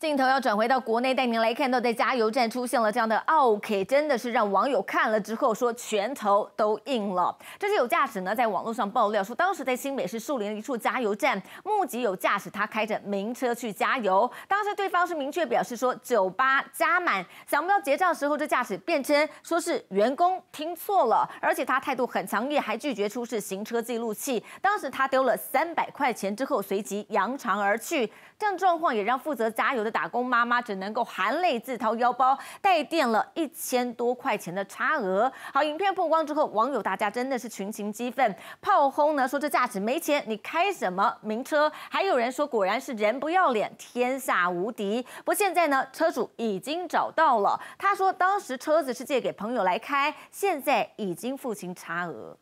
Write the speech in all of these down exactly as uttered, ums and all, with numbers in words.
镜头要转回到国内，带您来看到在加油站出现了这样的 OK， 真的是让网友看了之后说拳头都硬了。这是有驾驶呢在网络上爆料说，当时在新北市树林一处加油站目击有驾驶他开着名车去加油，当时对方是明确表示说九八加满，想不到结账时候这驾驶辩称说是员工听错了，而且他态度很强烈，还拒绝出示行车记录器。当时他丢了三百块钱之后，随即扬长而去。这样状况也让负责加油的打工妈妈只能够含泪自掏腰包代垫了一千多块钱的差额。好，影片曝光之后，网友大家真的是群情激愤，炮轰呢说这驾驶没钱，你开什么名车？还有人说果然是人不要脸，天下无敌。不过现在呢，车主已经找到了，他说当时车子是借给朋友来开，现在已经付清差额。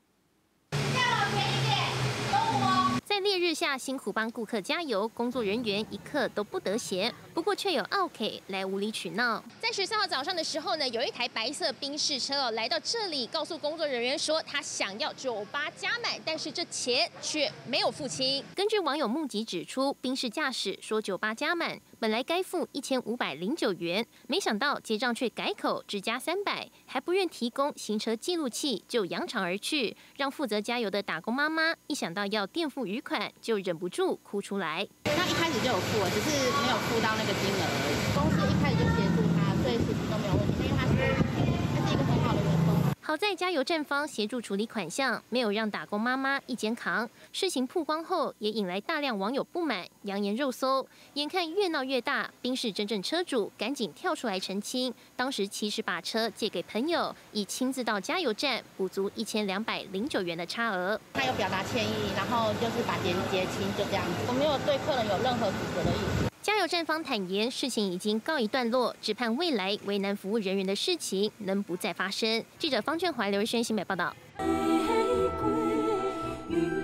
在烈日下辛苦帮顾客加油，工作人员一刻都不得闲。不过却有 OK 来无理取闹。在十四号早上的时候呢，有一台白色宾士车哦来到这里，告诉工作人员说他想要九八加满，但是这钱却没有付清。根据网友目击指出，宾士驾驶说九八加满，本来该付一千五百零九元，没想到结账却改口只加三百，还不愿提供行车记录器，就扬长而去，让负责加油的打工妈妈一想到要垫付余款，就忍不住哭出来。 他一开始就有付了，只是没有付到那个金额而已。公司一开始就协助他，所以其实都没有问题，因为他是他是一个很好的员工。 好在加油站方协助处理款项，没有让打工妈妈一肩扛。事情曝光后，也引来大量网友不满，扬言肉搜。眼看越闹越大，宾士真正车主赶紧跳出来澄清，当时其实把车借给朋友，以亲自到加油站补足一千两百零九元的差额。 他有表达歉意，然后就是把钱结清，就这样子。我没有对客人有任何指责的意思。 加油站方坦言，事情已经告一段落，只盼未来为难服务人员的事情能不再发生。记者方振怀、刘日轩新北报道。